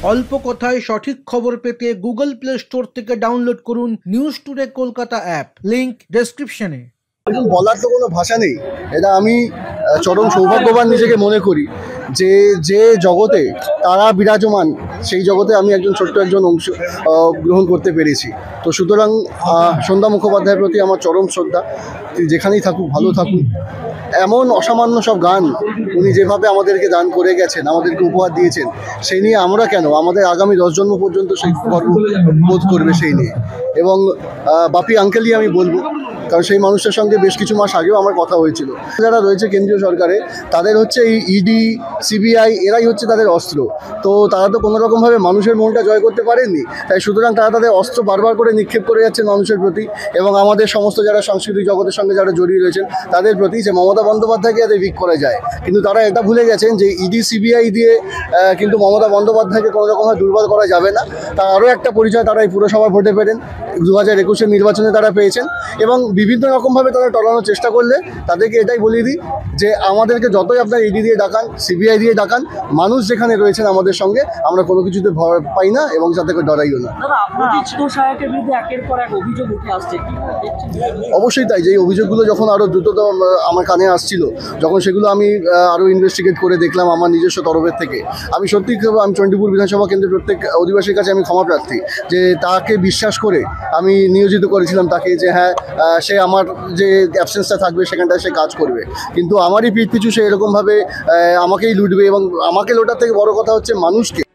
অল্প কথায় সঠিক খবর পেতে গুগল প্লে স্টোর থেকে ডাউনলোড করুন news today Kolkata app, link ডেসক্রিপশনে। বলার তো কোনো ভাষা নেই। এটা আমি চরম সৌভাগ্যবান নিজেকে মনে করি যে যে জগতে তারা বিরাজমান সেই জগতে আমি ছোট্ট একজন অংশ গ্রহণ করতে পেরেছি। তো সুতরাং সন্ধ্যা মুখোপাধ্যায়ের প্রতি আমার চরম শ্রদ্ধা। যেখানেই থাকুক ভালো থাকুন। এমন অসামান্য সব গান উনি যেভাবে আমাদেরকে দান করে গেছেন, আমাদেরকে উপহার দিয়েছেন, সেই নিয়ে আমরা কেন, আমাদের আগামী 10 জন্ম পর্যন্ত সেই গর্ব বোধ করবে সেই নিয়ে। এবং বাপি আঙ্কেলই আমি বলবো, কারণ সেই মানুষটার সঙ্গে বেশ কিছু মাস আগেও আমার কথা হয়েছিল। যারা রয়েছে কেন্দ্রীয় সরকারে তাদের হচ্ছে এই ইডি, সিবিআই এরাই হচ্ছে তাদের অস্ত্র। তো তারা তো কোনোরকমভাবে মানুষের মনটা জয় করতে পারেননি, তাই সুতরাং তারা তাদের অস্ত্র বারবার করে নিক্ষেপ করে যাচ্ছেন মানুষের প্রতি এবং আমাদের সমস্ত যারা সাংস্কৃতিক জগতের সঙ্গে যারা জড়িয়ে রয়েছেন তাদের প্রতি, যে মমতা বন্দ্যোপাধ্যায়কে যাতে উইক করা যায়। কিন্তু তারা এটা ভুলে গেছেন যে ইডি সিবিআই দিয়ে কিন্তু মমতা বন্দ্যোপাধ্যায়কে কোনোরকমভাবে দুর্বল করা যাবে না। তার আরও একটা পরিচয় তারা এই পুরসভা ভোটে পেলেন, 2021 নির্বাচনে তারা পেয়েছেন। এবং বিভিন্ন রকমভাবে তারা টলানোর চেষ্টা করলে তাদেরকে এটাই বলিয়ে দিই যে আমাদেরকে যতই আপনার ইডি দিয়ে ডাকান, সিবিআই দিয়ে ডাকান, মানুষ যেখানে রয়েছেন আমাদের সঙ্গে, আমরা কোনো কিছুতে ভয় পাই না এবং তাদেরকে ডরাইও না। অবশ্যই তাই, যে অভিযোগগুলো যখন আরও দ্রুত আমার কানে আসছিল, যখন সেগুলো আমি আরও ইনভেস্টিগেট করে দেখলাম আমার নিজস্ব তরফের থেকে, আমি সত্যি আমি 24 বিধানসভা কেন্দ্রের প্রত্যেক অধিবাসীর কাছে আমি ক্ষমা প্রার্থী যে তাকে বিশ্বাস করে আমি নিয়োজিত করেছিলাম তাকে, যে হ্যাঁ সে আমার যে অ্যাবসেন্সটা থাকবে সেখানটায় সে কাজ করবে। কিন্তু আমারই পিঠ পিছু সে এরকমভাবে আমাকেই লুটবে এবং আমাকে লোটার থেকে বড় কথা হচ্ছে মানুষকে